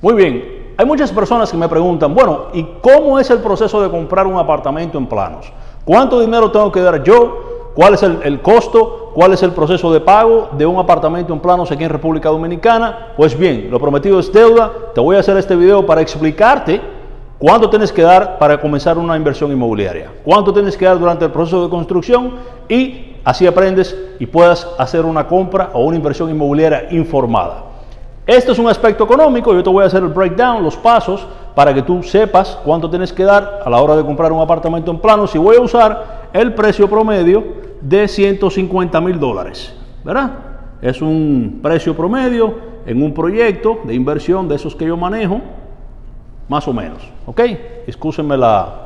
Muy bien. Hay muchas personas que me preguntan, bueno, ¿y cómo es el proceso de comprar un apartamento en Planos? ¿Cuánto dinero tengo que dar yo? ¿Cuál es el costo? ¿Cuál es el proceso de pago de un apartamento en Planos aquí en República Dominicana? Pues bien, lo prometido es deuda. Te voy a hacer este video para explicarte cuánto tienes que dar para comenzar una inversión inmobiliaria, cuánto tienes que dar durante el proceso de construcción, y así aprendes y puedas hacer una compra o una inversión inmobiliaria informada. Este es un aspecto económico. Yo te voy a hacer el breakdown, los pasos, para que tú sepas cuánto tienes que dar a la hora de comprar un apartamento en Planos, y voy a usar el precio promedio de $150,000, ¿verdad? Es un precio promedio en un proyecto de inversión de esos que yo manejo, más o menos, ¿ok? Excúsenme la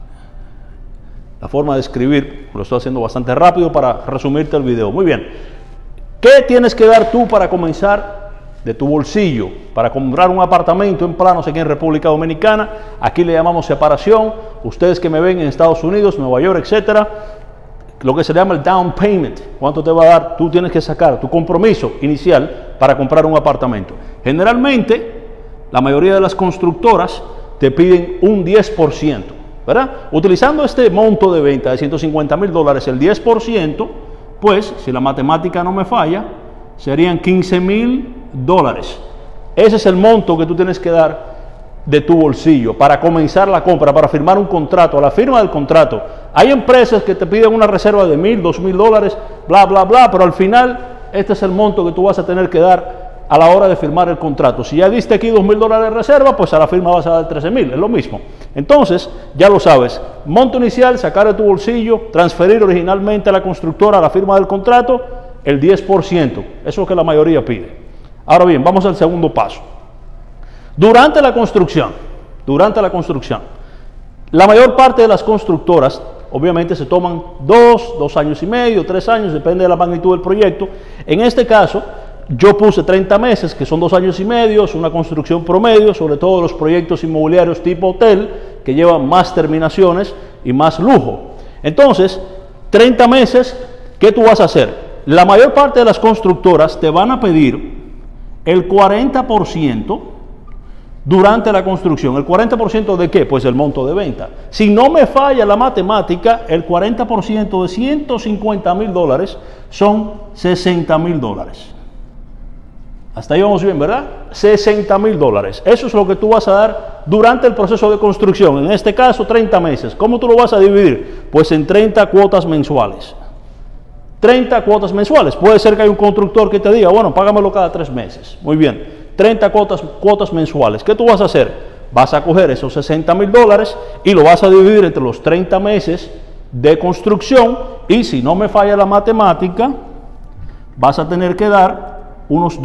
forma de escribir, lo estoy haciendo bastante rápido para resumirte el video. Muy bien, ¿qué tienes que dar tú para comenzar de tu bolsillo para comprar un apartamento en Planos aquí en República Dominicana? Aquí le llamamos separación. Ustedes que me ven en Estados Unidos, Nueva York, etcétera, lo que se llama el down payment. ¿Cuánto te va a dar? Tú tienes que sacar tu compromiso inicial para comprar un apartamento. Generalmente, la mayoría de las constructoras te piden un 10%, ¿verdad? Utilizando este monto de venta de $150,000, el 10%, pues, si la matemática no me falla, serían $15,000. Ese es el monto que tú tienes que dar de tu bolsillo para comenzar la compra, para firmar un contrato. A la firma del contrato, hay empresas que te piden una reserva de $1,000, $2,000, bla, bla, bla, pero al final este es el monto que tú vas a tener que dar a la hora de firmar el contrato. Si ya diste aquí $2,000 de reserva, pues a la firma vas a dar $13,000, es lo mismo. Entonces, ya lo sabes, monto inicial, sacar de tu bolsillo, transferir originalmente a la constructora a la firma del contrato, el 10%, eso es lo que la mayoría pide. Ahora bien, vamos al segundo paso. Durante la construcción, la mayor parte de las constructoras, obviamente, se toman 2 años y medio, 3 años, depende de la magnitud del proyecto. En este caso, yo puse 30 meses, que son 2 años y medio, es una construcción promedio, sobre todo los proyectos inmobiliarios tipo hotel, que llevan más terminaciones y más lujo. Entonces, 30 meses, ¿qué tú vas a hacer? La mayor parte de las constructoras te van a pedir el 40% durante la construcción. ¿El 40% de qué? Pues el monto de venta. Si no me falla la matemática, el 40% de $150,000 son $60,000. Hasta ahí vamos bien, ¿verdad? $60,000. Eso es lo que tú vas a dar durante el proceso de construcción. En este caso, 30 meses. ¿Cómo tú lo vas a dividir? Pues en 30 cuotas mensuales. 30 cuotas mensuales. Puede ser que haya un constructor que te diga, bueno, págamelo cada 3 meses. Muy bien, 30 cuotas mensuales. ¿Qué tú vas a hacer? Vas a coger esos $60,000 y lo vas a dividir entre los 30 meses de construcción, y si no me falla la matemática, vas a tener que dar unos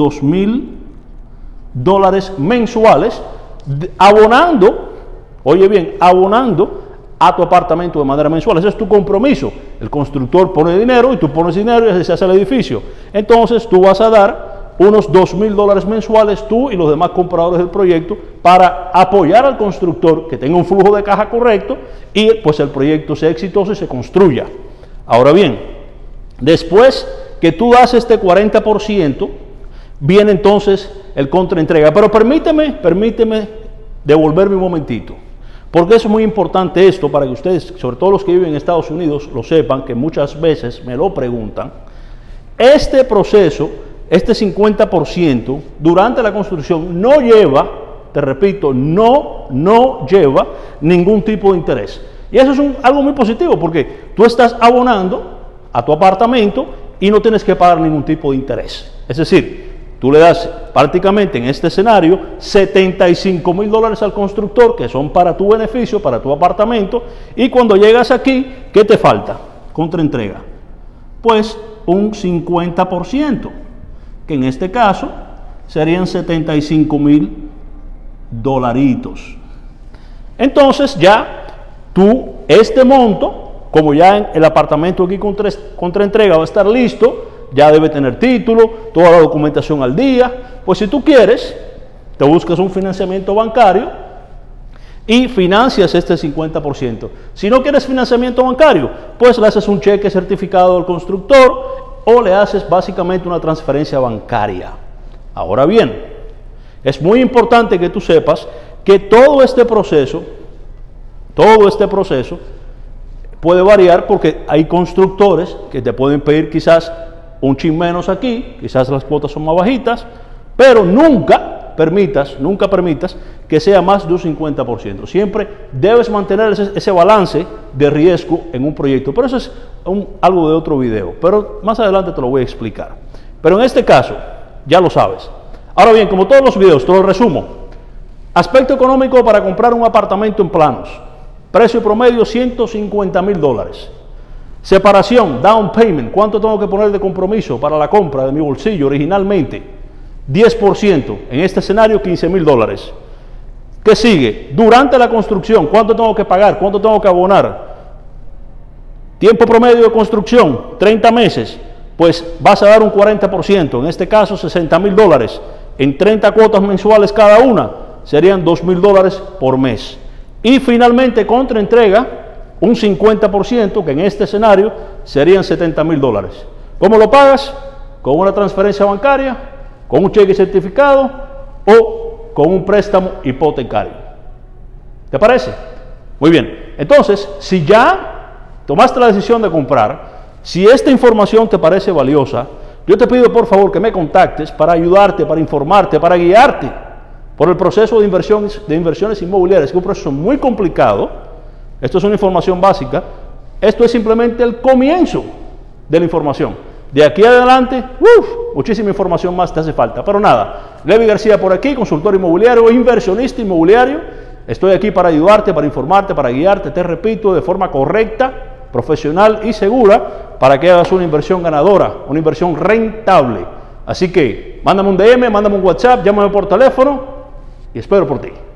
$2,000 mensuales, abonando, oye bien, abonando a tu apartamento de manera mensual. Ese es tu compromiso. El constructor pone dinero y tú pones dinero y así se hace el edificio. Entonces tú vas a dar unos $2,000 mensuales, tú y los demás compradores del proyecto, para apoyar al constructor, que tenga un flujo de caja correcto y pues el proyecto sea exitoso y se construya. Ahora bien, después que tú das este 40%, viene entonces el contraentrega. Pero permíteme devolverme un momentito, porque es muy importante esto para que ustedes, sobre todo los que viven en Estados Unidos, lo sepan, que muchas veces me lo preguntan. Este proceso, este 50% durante la construcción no lleva, te repito, no lleva ningún tipo de interés. Y eso es algo muy positivo, porque tú estás abonando a tu apartamento y no tienes que pagar ningún tipo de interés. Es decir, tú le das prácticamente en este escenario $75,000 al constructor, que son para tu beneficio, para tu apartamento, y cuando llegas aquí, ¿qué te falta? Contraentrega. Pues un 50%, que en este caso serían $75,000. Entonces ya tú, este monto, como ya el apartamento aquí contraentrega va a estar listo, ya debe tener título, toda la documentación al día, pues si tú quieres, te buscas un financiamiento bancario y financias este 50%. Si no quieres financiamiento bancario, pues le haces un cheque certificado al constructor o le haces básicamente una transferencia bancaria. Ahora bien, Es muy importante que tú sepas que todo este proceso puede variar porque hay constructores que te pueden pedir quizás un chin menos aquí, quizás las cuotas son más bajitas, pero nunca permitas que sea más de un 50%. Siempre debes mantener ese balance de riesgo en un proyecto, pero eso es algo de otro video, pero más adelante te lo voy a explicar. Pero en este caso, ya lo sabes. Ahora bien, como todos los videos, te lo resumo. Aspecto económico para comprar un apartamento en planos. Precio promedio $150,000. Separación, down payment. ¿Cuánto tengo que poner de compromiso para la compra de mi bolsillo originalmente? 10%. En este escenario, $15,000. ¿Qué sigue? Durante la construcción, ¿cuánto tengo que pagar? ¿Cuánto tengo que abonar? Tiempo promedio de construcción, 30 meses. Pues vas a dar un 40%. En este caso, $60,000. En 30 cuotas mensuales cada una, serían $2,000 por mes. Y finalmente, contra entrega, un 50%, que en este escenario serían $70,000. ¿Cómo lo pagas? ¿Con una transferencia bancaria? ¿Con un cheque certificado? ¿O con un préstamo hipotecario? ¿Te parece? Muy bien. Entonces, si ya tomaste la decisión de comprar, si esta información te parece valiosa, yo te pido por favor que me contactes para ayudarte, para informarte, para guiarte por el proceso de inversiones inmobiliarias, que es un proceso muy complicado. Esto es una información básica. Esto es simplemente el comienzo de la información. De aquí adelante, muchísima información más te hace falta. Pero nada, Levi García por aquí, consultor inmobiliario, inversionista inmobiliario. Estoy aquí para ayudarte, para informarte, para guiarte, te repito, de forma correcta, profesional y segura, para que hagas una inversión ganadora, una inversión rentable. Así que mándame un DM, mándame un WhatsApp, llámame por teléfono y espero por ti.